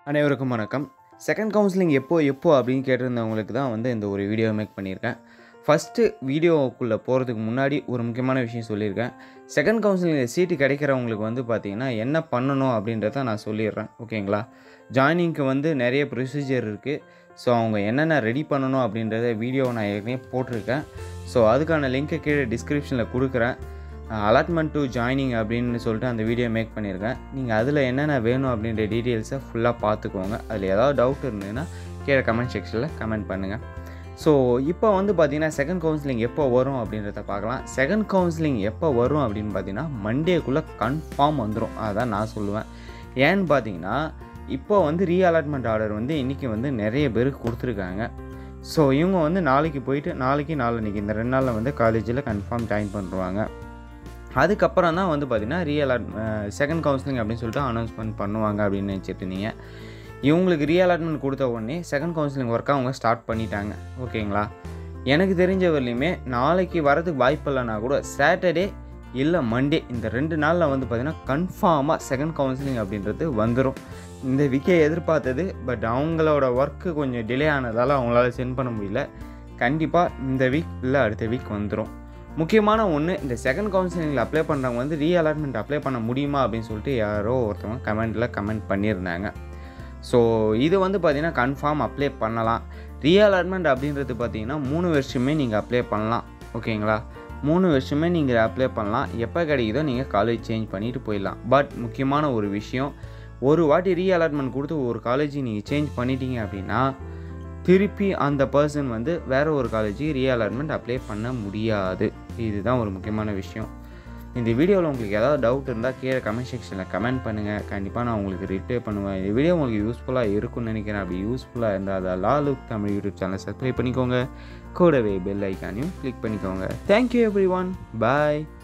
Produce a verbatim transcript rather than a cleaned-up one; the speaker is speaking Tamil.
அனைவருக்கும் வணக்கம். செகண்ட் கவுன்சிலிங் எப்போ எப்போ அப்படின்னு கேட்டிருந்தவங்களுக்கு தான் வந்து இந்த ஒரு வீடியோ மேக் பண்ணியிருக்கேன். ஃபஸ்ட்டு வீடியோக்குள்ளே போகிறதுக்கு முன்னாடி ஒரு முக்கியமான விஷயம் சொல்லியிருக்கேன். செகண்ட் கவுன்சிலிங்கில் சீட்டு கிடைக்கிறவங்களுக்கு வந்து பார்த்திங்கன்னா என்ன பண்ணணும் அப்படின்றத நான் சொல்லிடுறேன், ஓகேங்களா? ஜாயினிங்க்கு வந்து நிறைய ப்ரொசீஜர் இருக்குது. ஸோ அவங்க என்னென்ன ரெடி பண்ணணும் அப்படின்றத வீடியோவை நான் ஏற்கனவே போட்டிருக்கேன். ஸோ அதுக்கான லிங்க்கை கீழே டிஸ்கிரிப்ஷனில் கொடுக்குறேன். அலாட்மெண்ட் டு ஜாயினிங் அப்படின்னு சொல்லிட்டு அந்த வீடியோ மேக் பண்ணியிருக்கேன். நீங்கள் அதில் என்னென்ன வேணும் அப்படின்ற டீட்டெயில்ஸை ஃபுல்லாக பார்த்துக்கோங்க. அதில் ஏதாவது டவுட் இருந்ததுன்னா கீழே கமெண்ட் செக்ஷனில் கமெண்ட் பண்ணுங்கள். ஸோ இப்போ வந்து பார்த்திங்கன்னா செகண்ட் கவுன்சிலிங் எப்போ வரும் அப்படின்றத பார்க்கலாம். செகண்ட் கவுன்சிலிங் எப்போ வரும் அப்படின்னு பார்த்தீங்கன்னா மண்டேக்குள்ளே கன்ஃபார்ம் வந்துடும், அதான் நான் சொல்லுவேன். ஏன்னு பார்த்தீங்கன்னா இப்போ வந்து ரீ அலாட்மெண்ட் ஆர்டர் வந்து இன்றைக்கி வந்து நிறைய பேருக்கு கொடுத்துருக்காங்க. ஸோ இவங்க வந்து நாளைக்கு போயிட்டு நாளைக்கு நாளைக்கு இந்த ரெண்டு நாளில் வந்து காலேஜில் கன்ஃபார்ம் ஜாயின் பண்ணுவாங்க. அதுக்கப்புறம் தான் வந்து பார்த்திங்கன்னா ரீ அலாட் செகண்ட் கவுன்சிலிங் அப்படின்னு சொல்லிட்டு அனௌன்ஸ்மெண்ட் பண்ணுவாங்க அப்படின்னு நினச்சிட்டு இருந்தீங்க. இவங்களுக்கு ரீ அலாட்மெண்ட் கொடுத்த உடனே செகண்ட் கவுன்சிலிங் ஒர்க்கை அவங்க ஸ்டார்ட் பண்ணிட்டாங்க, ஓகேங்களா? எனக்கு தெரிஞ்ச வரலையுமே நாளைக்கு வரதுக்கு வாய்ப்பு இல்லைனா கூட சாட்டர்டே இல்லை மண்டே இந்த ரெண்டு நாளில் வந்து பார்த்திங்கன்னா கன்ஃபார்மாக செகண்ட் கவுன்சிலிங் அப்படின்றது வந்துடும். இந்த வீக்கே எதிர்பார்த்தது, பட் அவங்களோட ஒர்க்கு கொஞ்சம் டிலே ஆனதால் அவங்களால சென்ட் பண்ண முடியல. கண்டிப்பாக இந்த வீக் இல்லை அடுத்த வீக் வந்துடும். முக்கியமான ஒன்று, இந்த செகண்ட் கவுன்சிலிங்கில் அப்ளை பண்ணுறவங்க வந்து ரீ அலாட்மெண்ட் அப்ளை பண்ண முடியுமா அப்படின்னு சொல்லிட்டு யாரோ ஒருத்தவங்க கமெண்ட்டில் கமெண்ட் பண்ணியிருந்தாங்க. ஸோ இது வந்து பார்த்திங்கன்னா கன்ஃபார்ம் அப்ளை பண்ணலாம். ரீ அலாட்மெண்ட் அப்படின்றது பார்த்திங்கன்னா மூணு வருஷமே நீங்கள் அப்ளை பண்ணலாம், ஓகேங்களா? மூணு வருஷமே நீங்கள் அப்ளை பண்ணலாம். எப்போ கிடைக்குதோ நீங்கள் காலேஜ் சேஞ்ச் பண்ணிவிட்டு போயிடலாம். பட் முக்கியமான ஒரு விஷயம், ஒரு வாட்டி ரீ அலாட்மெண்ட் கொடுத்து ஒரு காலேஜ் நீங்கள் சேஞ்ச் பண்ணிட்டீங்க அப்படின்னா திருப்பி அந்த பர்சன் வந்து வேறு ஒரு காலேஜுக்கு ரீ அலாட்மெண்ட் அப்ளை பண்ண முடியாது. இதுதான் ஒரு முக்கியமான விஷயம். இந்த வீடியோவில் உங்களுக்கு ஏதாவது டவுட் இருந்தால் கீழே கமெண்ட் செக்ஷனில் கமெண்ட் பண்ணுங்கள். கண்டிப்பாக நான் உங்களுக்கு ரிப்ளை பண்ணுவேன். இந்த வீடியோ உங்களுக்கு யூஸ்ஃபுல்லாக இருக்கும்னு நினைக்கிறேன். அப்படி யூஸ்ஃபுல்லாக இருந்தால் அதை லாலுக் தமிழ் யூடியூப் சேனலை சப்ஸ்கிரைப் பண்ணிக்கோங்க. கூடவே பெல் ஐக்கானையும் கிளிக் பண்ணிக்கோங்க. Thank you everyone. பாய்.